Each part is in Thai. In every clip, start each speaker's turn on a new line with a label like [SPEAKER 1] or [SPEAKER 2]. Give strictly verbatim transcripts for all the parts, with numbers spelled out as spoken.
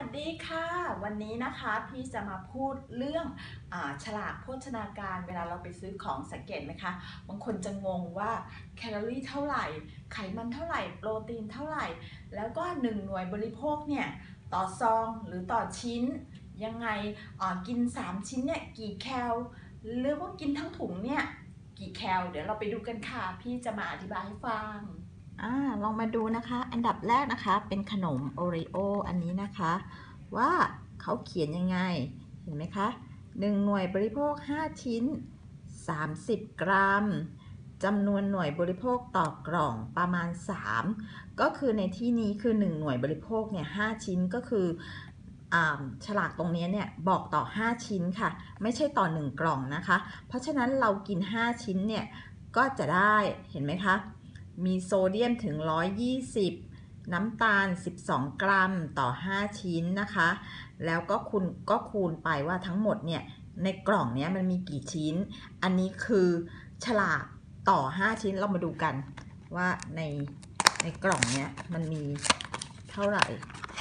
[SPEAKER 1] ดีค่ะวันนี้นะคะพี่จะมาพูดเรื่องอาฉลากโภชนาการเวลาเราไปซื้อของสังเกตไหมคะบางคนจะงงว่าแคลอรี่เท่าไหร่ไขมันเท่าไหร่โปรตีนเท่าไหร่แล้วก็หนึ่งหน่วยบริโภคเนี่ยต่อซองหรือต่อชิ้นยังไงกินสามชิ้นเนี่ยกี่แคลหรือว่ากินทั้งถุงเนี่ยกี่แคลเดี๋ยวเราไปดูกันค่ะพี่จะมาอธิบายให้ฟัง
[SPEAKER 2] อ่าลองมาดูนะคะอันดับแรกนะคะเป็นขนมโอรีโออันนี้นะคะว่าเขาเขียนยังไงเห็นไหมคะหนึ่งหน่วยบริโภคห้าชิ้นสามสิบกรัมจำนวนหน่วยบริโภคต่อกล่องประมาณสามก็คือในที่นี้คือหนึ่งหน่วยบริโภคเนี่ยห้าชิ้นก็คือฉลากตรงนี้เนี่ยบอกต่อห้าชิ้นค่ะไม่ใช่ต่อหนึ่งกล่องนะคะเพราะฉะนั้นเรากินห้าชิ้นเนี่ยก็จะได้เห็นไหมคะมีโซเดียมถึงหนึ่งร้อยยี่สิบน้ำตาลสิบสองกรัมต่อห้าชิ้นนะคะแล้วก็คุณก็คูณไปว่าทั้งหมดเนี่ยในกล่องนี้มันมีกี่ชิ้นอันนี้คือฉลากต่อห้าชิ้นเรามาดูกันว่าในในกล่องเนี้ยมันมีเท่าไหร่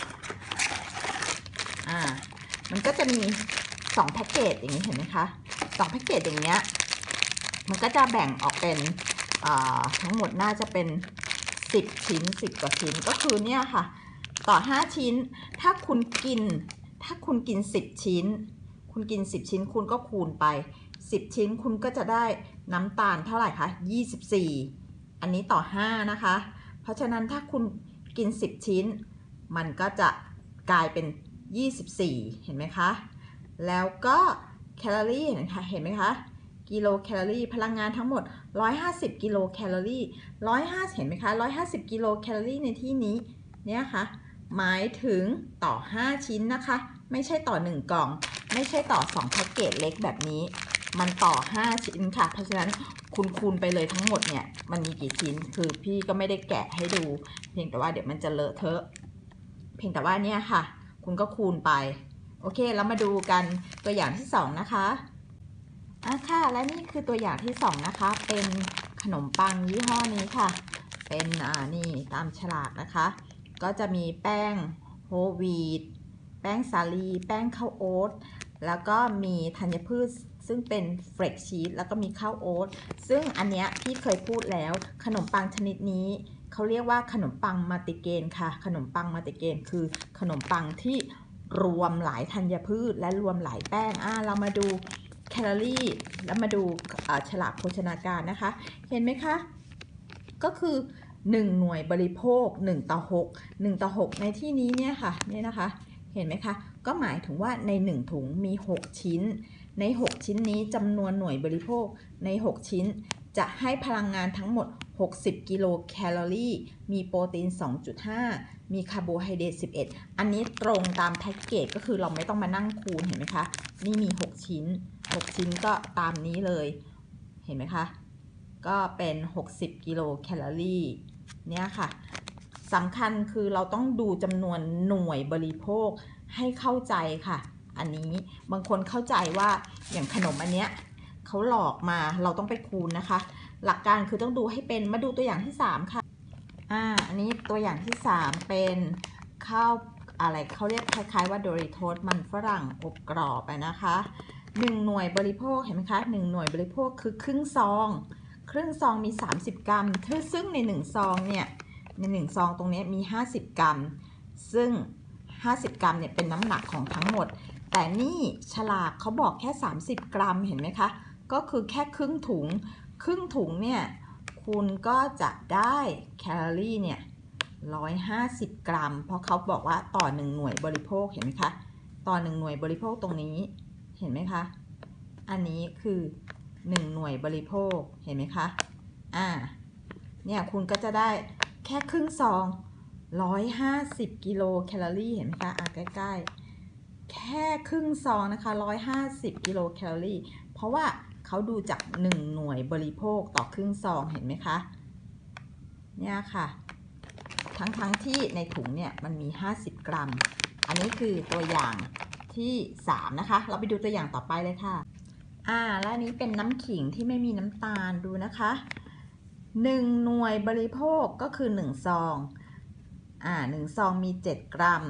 [SPEAKER 2] อ่ามันก็จะมีสองแพ็กเกจอย่างนี้เห็นไหมคะสองแพ็กเกจอย่างเงี้ยมันก็จะแบ่งออกเป็นทั้งหมดน่าจะเป็นสิบชิ้นสิบกว่าชิ้นก็คือเนี่ยค่ะต่อห้าชิ้นถ้าคุณกินถ้าคุณกินสิบชิ้นคุณกินสิบชิ้นคุณก็คูณไปสิบชิ้นคุณก็จะได้น้ำตาลเท่าไหร่คะยี่สิบสี่อันนี้ต่อห้านะคะเพราะฉะนั้นถ้าคุณกินสิบชิ้นมันก็จะกลายเป็นยี่สิบสี่เห็นไหมคะแล้วก็แคลอรี่เห็นไหมคะเห็นไหมคะกิโลแคลอรี่พลังงานทั้งหมดหนึ่งร้อยห้าสิบกิโลแคลอรี่หนึ่งร้อยห้าสิบเห็นไหมคะหนึ่งร้อยห้าสิบกิโลแคลอรี่ในที่นี้เนี่ยค่ะหมายถึงต่อห้าชิ้นนะคะไม่ใช่ต่อหนึ่งกล่องไม่ใช่ต่อสองแพ็กเกจเล็กแบบนี้มันต่อห้าชิ้นค่ะเพราะฉะนั้นคุณคูณไปเลยทั้งหมดเนี่ยมันมีกี่ชิ้นคือพี่ก็ไม่ได้แกะให้ดูเพียงแต่ว่าเดี๋ยวมันจะเลอะเทอะเพียงแต่ว่าเนี่ยค่ะคุณก็คูณไปโอเคแล้วมาดูกันตัวอย่างที่สองนะคะอ่ะค่ะและนี่คือตัวอย่างที่สองนะคะเป็นขนมปังยี่ห้อนี้ค่ะเป็นอ่านี่ตามฉลากนะคะก็จะมีแป้งโฮลวีตแป้งสาลีแป้งข้าวโอ๊ตแล้วก็มีธัญพืชซึ่งเป็นเฟรกชีสแล้วก็มีข้าวโอ๊ตซึ่งอันเนี้ยพี่เคยพูดแล้วขนมปังชนิดนี้เขาเรียกว่าขนมปังมัลติเกรนค่ะขนมปังมัลติเกรนคือขนมปังที่รวมหลายธัญพืชและรวมหลายแป้งอ่าเรามาดูแคลอรี่แล้วมาดูฉลากโภชนาการนะคะเห็นไหมคะก็คือหนึ่งหน่วยบริโภคหนึ่งต่อหก หนึ่งต่อหกในที่นี้เนี่ยค่ะเนี่ยนะคะเห็นไหมคะก็หมายถึงว่าในหนึ่งถุงมีหกชิ้นในหกชิ้นนี้จำนวนหน่วยบริโภคในหกชิ้นจะให้พลังงานทั้งหมดหกสิบกิโลแคลอรี่มีโปรตีน สองจุดห้า มีคาร์โบไฮเดรตสิบเอ็ดอันนี้ตรงตามแพ็กเกจก็คือเราไม่ต้องมานั่งคูณเห็นไหมคะนี่มีหกชิ้นหกชิ้นก็ตามนี้เลยเห็นไหมคะก็เป็นหกสิบกิโลแคลอรี่เนี่ยค่ะสำคัญคือเราต้องดูจำนวนหน่วยบริโภคให้เข้าใจค่ะอันนี้บางคนเข้าใจว่าอย่างขนมอันเนี้ยเขาหลอกมาเราต้องไปคูณนะคะหลักการคือต้องดูให้เป็นมาดูตัวอย่างที่สามค่ะอ่าอันนี้ตัวอย่างที่สามเป็นข้าวอะไรเขาเรียกคล้ายๆว่าโดริโทสมันฝรั่งอบกรอบนะคะหนึ่งหน่วยบริโภคเห็นไหมคะหนึ่งหน่วยบริโภคคือครึ่งซองครึ่งซองมีสามสิบกรัมซึ่งในหนึ่งซองเนี่ยในหนึ่งซองตรงนี้มีห้าสิบกรัมซึ่งห้าสิบกรัมเนี่ยเป็นน้ำหนักของทั้งหมดแต่นี่ฉลากเขาบอกแค่สามสิบกรัมเห็นไหมคะก็คือแค่ครึ่งถุงครึ่งถุงเนี่ยคุณก็จะได้แคลอรี่เนี่ยหนึ่งร้อยห้าสิบกรัมเพราะเขาบอกว่าต่อหนึ่งหน่วยบริโภคเห็นไหมคะต่อหนึ่งหน่วยบริโภคตรงนี้เห็นไหมคะอันนี้คือหนึ่งหน่วยบริโภคเห็นไหมคะอ่าเนี่ยคุณก็จะได้แค่ครึ่งซองหนึ่งร้อยห้าสิบกิโลแคลอรี่เห็นไหมคะอ่ะใกล้ๆแค่ครึ่งซองนะคะหนึ่งร้อยห้าสิบกิโลแคลอรี่เพราะว่าเขาดูจากหนึ่งหน่วยบริโภคต่อครึ่งซองเห็นไหมคะเนี่ยค่ะทั้งๆ ท, ที่ในถุงเนี่ยมันมีห้าสิบกรัมอันนี้คือตัวอย่างที่สามนะคะเราไปดูตัวอย่างต่อไปเลยค่ะอ่าและนี้เป็นน้ำขิงที่ไม่มีน้ำตาลดูนะคะหนึ่งหน่วยบริโภคก็คือหนึ่งซองอ่าหนึ่งซองมีเจ็ดกรัม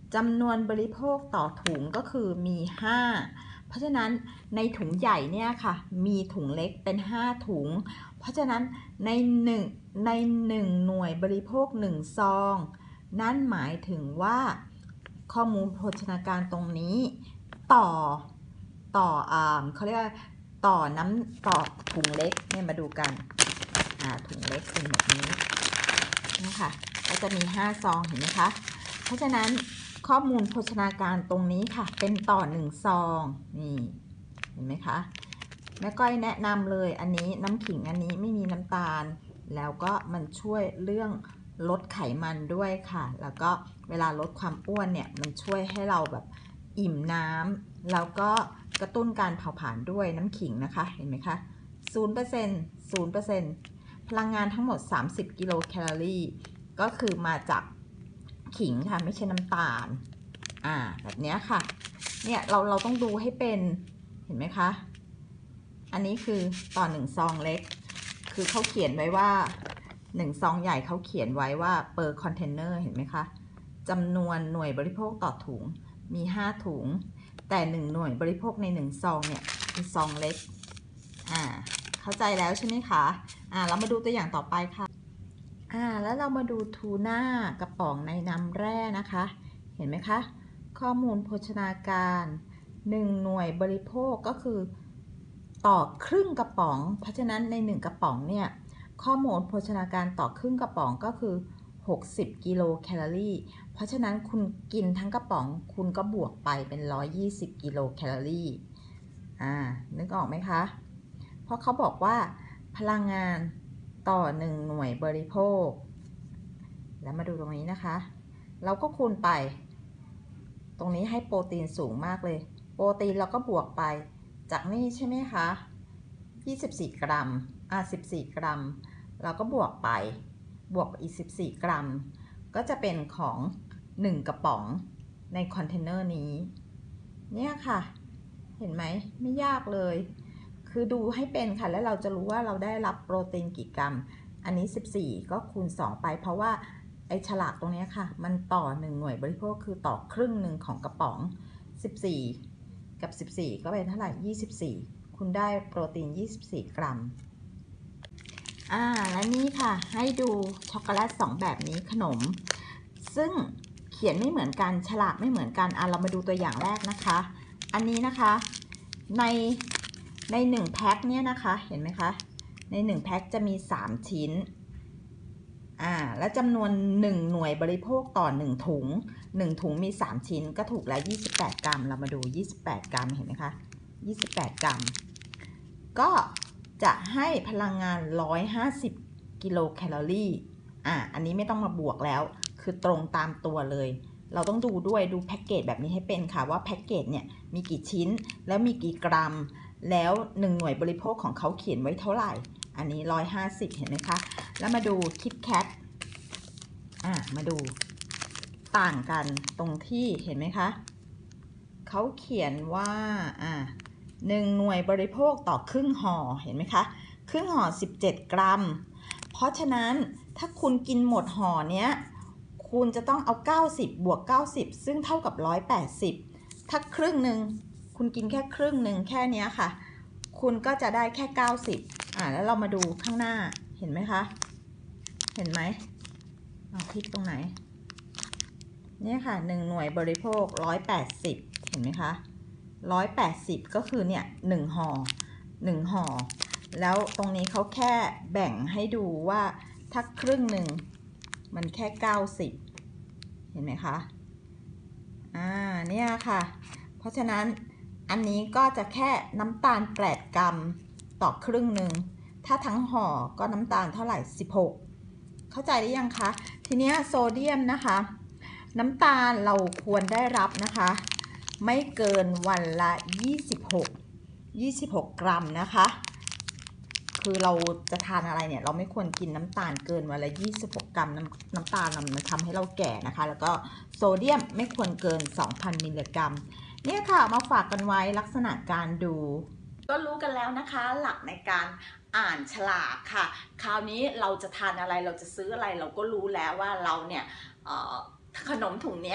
[SPEAKER 2] จำนวนบริโภคต่อถุงก็คือมีห้าเพราะฉะนั้นในถุงใหญ่เนี่ยค่ะมีถุงเล็กเป็นห้าถุงเพราะฉะนั้นในหนึ่งในหนึ่งหน่วยบริโภคหนึ่งซองนั่นหมายถึงว่าข้อมูลโภชนาการตรงนี้ต่อต่ออ่าเขาเรียกว่าต่อน้ำต่อถุงเล็กเนี่ยมาดูกันอ่าถุงเล็กเป็นแบบนี้นะคะก็จะมีห้าซองเห็นไหมคะเพราะฉะนั้นข้อมูลโภชนาการตรงนี้ค่ะเป็นต่อหนึ่งซองนี่เห็นไหมคะแม่ก้อยแนะนำเลยอันนี้น้ำขิงอันนี้ไม่มีน้ำตาลแล้วก็มันช่วยเรื่องลดไขมันด้วยค่ะแล้วก็เวลาลดความอ้วนเนี่ยมันช่วยให้เราแบบอิ่มน้ำแล้วก็กระตุ้นการเผาผลาญด้วยน้ำขิงนะคะเห็นไหมคะ ศูนย์เปอร์เซ็นต์ ศูนย์เปอร์เซ็นต์ พลังงานทั้งหมดสามสิบกิโลแคลอรี่ก็คือมาจากขิงค่ะไม่ใช่น้ำตาลอ่าแบบนี้ค่ะเนี่ยเราเราต้องดูให้เป็นเห็นไหมคะอันนี้คือต่อหนึ่งซองเล็กคือเขาเขียนไว้ว่าหนึ่งซองใหญ่เขาเขียนไว้ว่า per container เห็นไหมคะจำนวนหน่วยบริโภคต่อถุงมีห้าถุงแต่หนึ่งหน่วยบริโภคในหนึ่งซองเนี่ยเป็นซองเล็กอ่าเข้าใจแล้วใช่ไหมคะอ่าเรามาดูตัวอย่างต่อไปค่ะอ่าแล้วเรามาดูทูน่ากระป๋องในน้ำแร่นะคะเห็นไหมคะข้อมูลโภชนาการหนึ่งหน่วยบริโภคก็คือต่อครึ่งกระป๋องเพราะฉะนั้นในหนึ่งกระป๋องเนี่ยข้อมูลโภชนาการต่อครึ่งกระป๋องก็คือหกสิบกิโลแคลอรี่เพราะฉะนั้นคุณกินทั้งกระป๋องคุณก็บวกไปเป็นหนึ่งร้อยยี่สิบกิโลแคลอรี่อ่านึกออกไหมคะเพราะเขาบอกว่าพลังงานต่อหนึ่งหน่วยบริโภคแล้วมาดูตรงนี้นะคะเราก็คูณไปตรงนี้ให้โปรตีนสูงมากเลยโปรตีนเราก็บวกไปจากนี่ใช่ไหมคะยี่สิบสี่กรัมอ่ะสิบสี่กรัมเราก็บวกไปบวกอีกสิบสี่กรัมก็จะเป็นของหนึ่งกระป๋องในคอนเทนเนอร์นี้เนี่ยค่ะเห็นไหมไม่ยากเลยคือดูให้เป็นค่ะแล้วเราจะรู้ว่าเราได้รับโปรตีนกี่กรัมอันนี้สิบสี่ก็คูณสองไปเพราะว่าไอ้ฉลากตรงนี้ค่ะมันต่อหนึ่งหน่วยบริโภคคือต่อครึ่งหนึ่งของกระป๋องสิบสี่กับสิบสี่ก็เป็นเท่าไหร่ยี่สิบสี่คุณได้โปรตีนยี่สิบสี่กรัมอ่าและนี่ค่ะให้ดูช็อกโกแลตสองแบบนี้ขนมซึ่งเขียนไม่เหมือนกันฉลากไม่เหมือนกันอ่ะเรามาดูตัวอย่างแรกนะคะอันนี้นะคะในในหนึ่งแพ็คเนี่ยนะคะเห็นไหมคะในหนึ่งแพ็คจะมีสามชิ้นอ่าและจำนวนหนึ่งหน่วยบริโภคต่อหนึ่งถุงหนึ่งถุงมีสามชิ้นก็ถูกแล้วยี่สิบแปดกรัมเรามาดูยี่สิบแปดกรัมเห็นไหมคะยี่สิบแปดกรัมก็จะให้พลังงานหนึ่งร้อยห้าสิบกิโลแคลอรี่อ่าอันนี้ไม่ต้องมาบวกแล้วคือตรงตามตัวเลยเราต้องดูด้วยดูแพ็กเกจแบบนี้ให้เป็นค่ะว่าแพ็กเกจเนี่ยมีกี่ชิ้นแล้วมีกี่กรัมแล้วหนึ่งหน่วยบริโภคของเขาเขียนไว้เท่าไหร่อันนี้หนึ่งร้อยห้าสิบเห็นไหมคะแล้วมาดูคิดแคทอ่ามาดูต่างกันตรงที่เห็นไหมคะเขาเขียนว่าอ่าหนึ่งหน่วยบริโภคต่อครึ่งห่อเห็นไหมคะครึ่งห่อสิบเจ็ดกรัมเพราะฉะนั้นถ้าคุณกินหมดห่อเนี้ยคุณจะต้องเอาเก้าสิบบวกเก้าสิบซึ่งเท่ากับหนึ่งร้อยแปดสิบถ้าครึ่งหนึ่งคุณกินแค่ครึ่งหนึ่งแค่นี้ค่ะคุณก็จะได้แค่เก้าสิบอ่าแล้วเรามาดูข้างหน้าเห็นไหมคะเห็นไหมเอาคลิกตรงไหนเนี่ยค่ะหนึ่งหน่วยบริโภคหนึ่งร้อยแปดสิบเห็นไหมคะหนึ่งร้อยแปดสิบก็คือเนี่ยหนึ่งห่อหนึ่งห่อแล้วตรงนี้เขาแค่แบ่งให้ดูว่าถ้าครึ่งหนึ่งมันแค่เก้าสิบเห็นไหมคะอ่าเนี่ยค่ะเพราะฉะนั้นอันนี้ก็จะแค่น้ำตาลแปดกรัมต่อครึ่งหนึ่งถ้าทั้งห่อก็น้ำตาลเท่าไหร่สิบหกเข้าใจหรือยังคะทีนี้โซเดียมนะคะน้ำตาลเราควรได้รับนะคะไม่เกินวันละยี่สิบหก ยี่สิบหกกรัมนะคะคือเราจะทานอะไรเนี่ยเราไม่ควรกินน้ำตาลเกินวันละยี่สิบหกกรัมน้ำน้ำตาลมันทำให้เราแก่นะคะแล้วก็โซเดียมไม่ควรเกิน สองพัน มิลลิกรัมเนี่ยค่ะมาฝากกันไว้ลักษณะการดู
[SPEAKER 1] ก็รู้กันแล้วนะคะหลักในการอ่านฉลากค่ะคราวนี้เราจะทานอะไรเราจะซื้ออะไรเราก็รู้แล้วว่าเราเนี่ยขนมถุงเนี้ย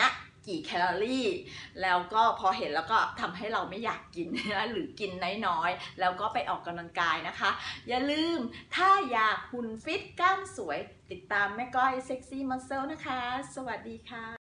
[SPEAKER 1] กี่แคลอรี่แล้วก็พอเห็นแล้วก็ทำให้เราไม่อยากกินนะหรือกินน้อยๆแล้วก็ไปออกกำลังกายนะคะอย่าลืมถ้าอยากหุ่นฟิตกล้ามสวยติดตามแม่ก้อยเซ็กซี่มัสเซลนะคะสวัสดีค่ะ